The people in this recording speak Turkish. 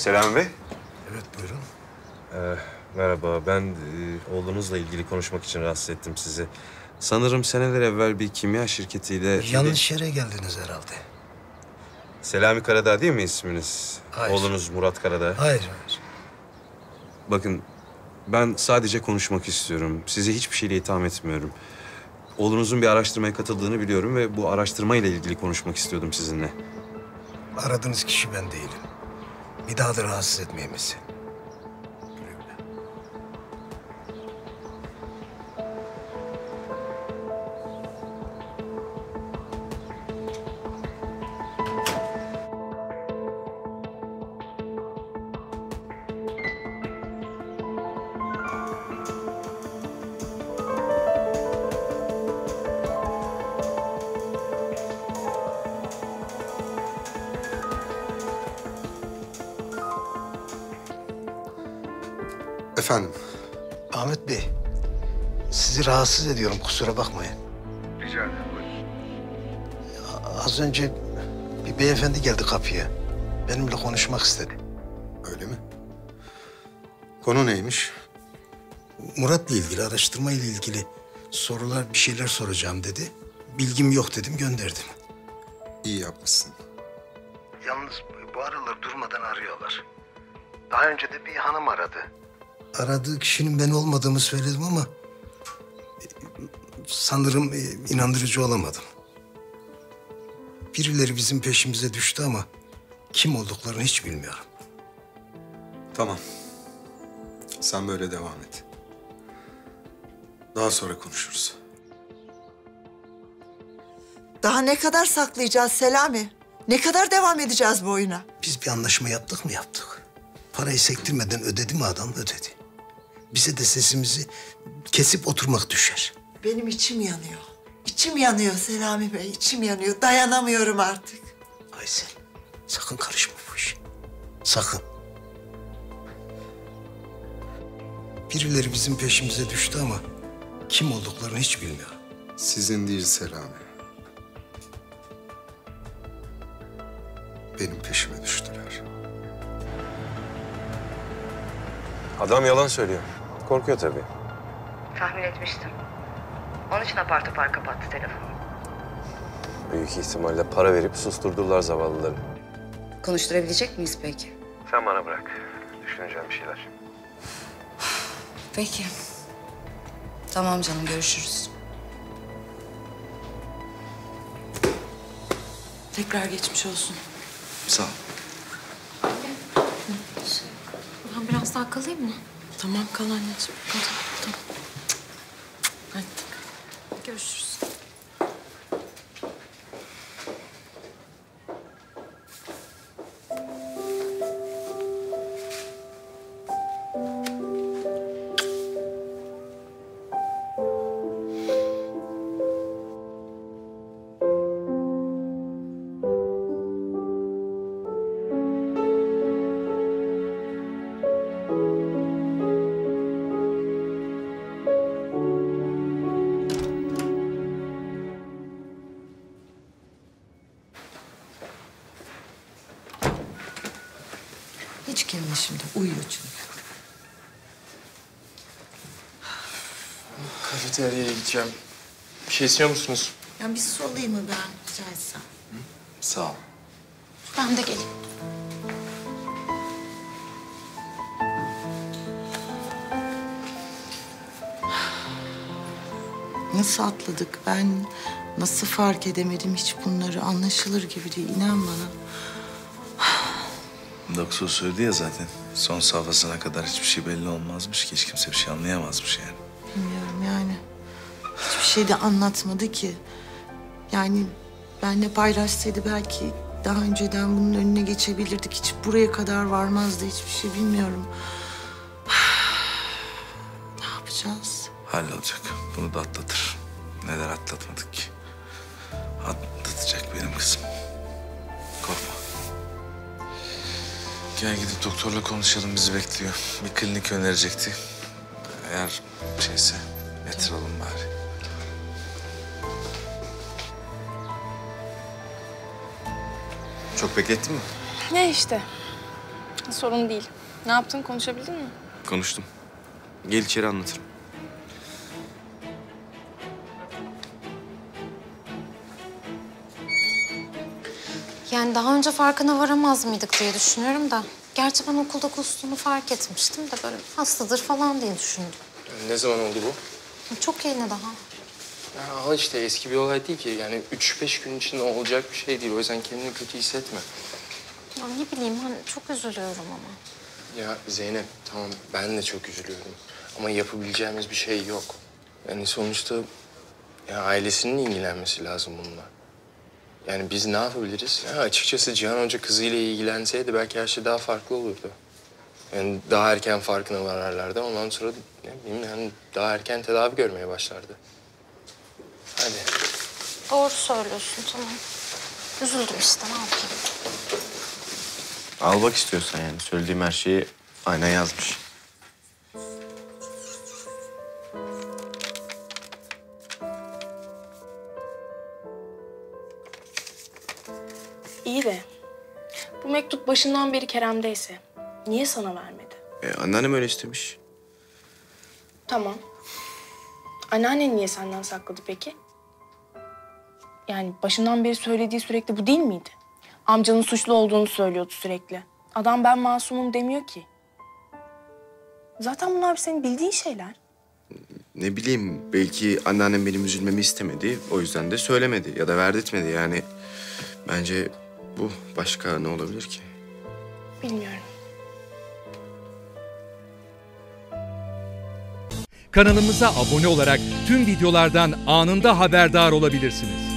Selami Bey. Evet, buyurun. Merhaba, ben oğlunuzla ilgili konuşmak için rahatsız ettim sizi. Sanırım seneler evvel bir kimya şirketiyle... Yanlış yere geldiniz herhalde. Selami Karadağ değil mi isminiz? Hayır. Oğlunuz Murat Karadağ. Hayır. Bakın, ben sadece konuşmak istiyorum. Sizi hiçbir şeyle itham etmiyorum. Oğlunuzun bir araştırmaya katıldığını biliyorum ve bu araştırmayla ilgili konuşmak istiyordum sizinle. Aradığınız kişi ben değilim. Bir daha da rahatsız etmeyeyim sizi. Güle güle. Efendim? Ahmet Bey, sizi rahatsız ediyorum, kusura bakmayın. Rica ederim, buyurun. Az önce bir beyefendi geldi kapıya. Benimle konuşmak istedi. Öyle mi? Konu neymiş? Murat'la ilgili, araştırma ile ilgili sorular, bir şeyler soracağım dedi. Bilgim yok dedim, gönderdim. İyi yapmışsın. Yalnız bu aralar durmadan arıyorlar. Daha önce de bir hanım aradı. Aradığı kişinin ben olmadığımı söyledim ama... sanırım inandırıcı olamadım. Birileri bizim peşimize düştü ama... kim olduklarını hiç bilmiyorum. Tamam. Sen böyle devam et. Daha sonra konuşuruz. Daha ne kadar saklayacağız Selami? Ne kadar devam edeceğiz bu oyuna? Biz bir anlaşma yaptık mı yaptık. Parayı sektirmeden ödedi mi adam, ödedi. Bize de sesimizi kesip oturmak düşer. Benim içim yanıyor. İçim yanıyor Selami Bey, içim yanıyor. Dayanamıyorum artık. Aysel, sakın karışma bu işe. Sakın. Birileri bizim peşimize düştü ama... kim olduklarını hiç bilmiyorum. Sizin değil Selami. Benim peşime düştüler. Adam yalan söylüyor. Korkuyor tabii. Tahmin etmiştim. Onun için apar topar kapattı telefonu. Büyük ihtimalle para verip susturdular zavallıları. Konuşturabilecek miyiz peki? Sen bana bırak. Düşüneceğim bir şeyler. Peki. Tamam canım, görüşürüz. Tekrar geçmiş olsun. Sağ ol. Ben biraz daha kalayım mı? Tamam, kal anneciğim. Kal, tamam. Hadi. Görüşürüz. Hiç girme şimdi, uyuyor çünkü. Kafeteryaya gideceğim. Bir şey istiyor musunuz? Ya bir su alayım mı ben rica etsem? Sağ ol. Ben de geleyim. Nasıl atladık? Ben nasıl fark edemedim hiç bunları? Anlaşılır gibi değil, inan bana. Doktor söyledi ya zaten. Son safhasına kadar hiçbir şey belli olmazmış ki. Hiç kimse bir şey anlayamazmış yani. Bilmiyorum yani. Hiçbir şey de anlatmadı ki. Yani benle paylaşsaydı belki daha önceden bunun önüne geçebilirdik. Hiç buraya kadar varmazdı hiçbir şey, bilmiyorum. Ne yapacağız? Hallolacak. Bunu da atlatır. Neler atlatmadık ki. Atlatacak benim kızım. Korkma. Gel gidip doktorla konuşalım, bizi bekliyor. Bir klinik önerecekti. Eğer şeyse yatıralım bari. Çok beklettin mi? Ne işte? Sorun değil. Ne yaptın, konuşabildin mi? Konuştum. Gel içeri anlatırım. Yani daha önce farkına varamaz mıydık diye düşünüyorum da. Gerçi ben okulda kustuğunu fark etmiştim de böyle hastadır falan diye düşündüm. Ne zaman oldu bu? Çok yeni daha. Ya al işte eski bir olay değil ki. Yani 3-5 gün içinde olacak bir şey değil. O yüzden kendini kötü hissetme. Ya ne bileyim hani çok üzülüyorum ama. Ya Zeynep tamam ben de çok üzülüyorum. Ama yapabileceğimiz bir şey yok. Yani sonuçta ya ailesinin ilgilenmesi lazım bununla. Yani biz ne yapabiliriz? Ya açıkçası Cihan Hoca kızıyla ilgilenseydi belki her şey daha farklı olurdu. Yani daha erken farkına vararlardı. Ondan sonra ne bileyim yani daha erken tedavi görmeye başlardı. Hadi. Doğru söylüyorsun tamam. Üzüldüm işte ne yapayım. Al bak istiyorsan yani. Söylediğim her şeyi aynen yazmış. İyi de bu mektup başından beri Kerem'deyse niye sana vermedi? Anneannem öyle istemiş. Tamam. Anneannen niye senden sakladı peki? Yani başından beri söylediği sürekli bu değil miydi? Amcanın suçlu olduğunu söylüyordu sürekli. Adam ben masumum demiyor ki. Zaten bunlar senin bildiğin şeyler. Ne bileyim belki anneannem benim üzülmemi istemedi. O yüzden de söylemedi ya da verdirtmedi yani. Bence bu başka ne olabilir ki? Bilmiyorum. Kanalımıza abone olarak tüm videolardan anında haberdar olabilirsiniz.